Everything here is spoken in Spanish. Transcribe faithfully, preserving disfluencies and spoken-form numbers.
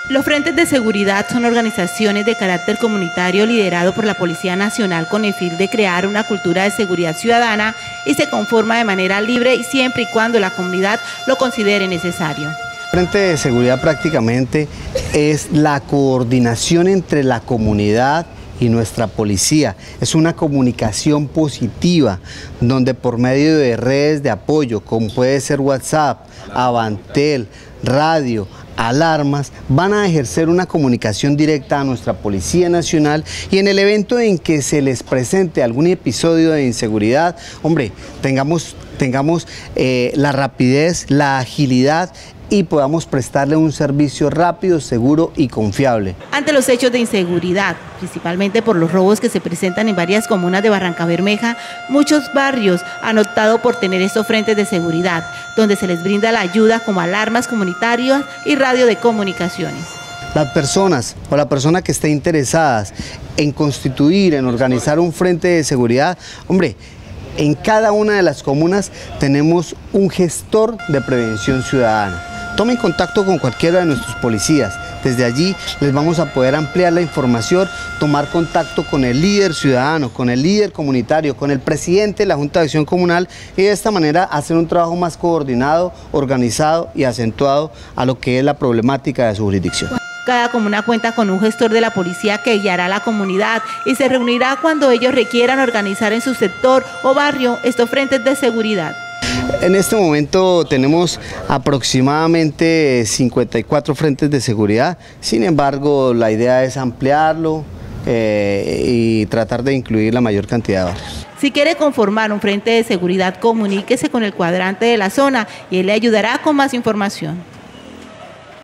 Los frentes de seguridad son organizaciones de carácter comunitario liderado por la Policía Nacional con el fin de crear una cultura de seguridad ciudadana y se conforma de manera libre y siempre y cuando la comunidad lo considere necesario. El Frente de Seguridad prácticamente es la coordinación entre la comunidad y nuestra policía. Es una comunicación positiva donde por medio de redes de apoyo como puede ser WhatsApp, Avantel, radio, alarmas, van a ejercer una comunicación directa a nuestra Policía Nacional y en el evento en que se les presente algún episodio de inseguridad, hombre, tengamos, tengamos eh, la rapidez, la agilidad y podamos prestarle un servicio rápido, seguro y confiable. Ante los hechos de inseguridad, principalmente por los robos que se presentan en varias comunas de Barrancabermeja, muchos barrios han optado por tener estos frentes de seguridad, donde se les brinda la ayuda como alarmas comunitarias y radio de comunicaciones. Las personas o la persona que esté interesadas en constituir, en organizar un frente de seguridad, hombre, en cada una de las comunas tenemos un gestor de prevención ciudadana. Tomen contacto con cualquiera de nuestros policías. Desde allí les vamos a poder ampliar la información, tomar contacto con el líder ciudadano, con el líder comunitario, con el presidente de la Junta de Acción Comunal y de esta manera hacer un trabajo más coordinado, organizado y acentuado a lo que es la problemática de su jurisdicción. Cada comuna cuenta con un gestor de la policía que guiará a la comunidad y se reunirá cuando ellos requieran organizar en su sector o barrio estos frentes de seguridad. En este momento tenemos aproximadamente cincuenta y cuatro frentes de seguridad, sin embargo la idea es ampliarlo eh, y tratar de incluir la mayor cantidad de barrios. Si quiere conformar un frente de seguridad, comuníquese con el cuadrante de la zona y él le ayudará con más información.